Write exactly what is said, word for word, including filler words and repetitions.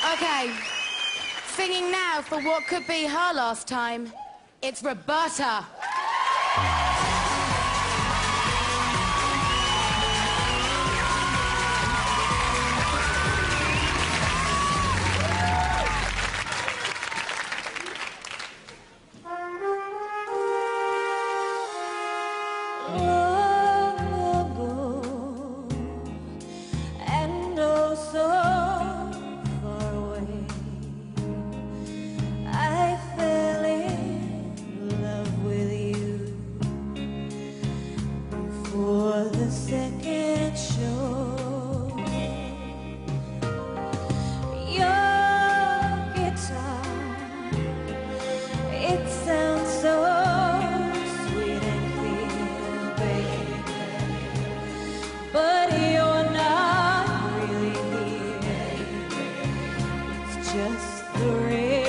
Okay, singing now for what could be her last time, it's Roberta. For the second show, your guitar, it sounds so sweet and clear, baby, but you're not really here. It's just the rain.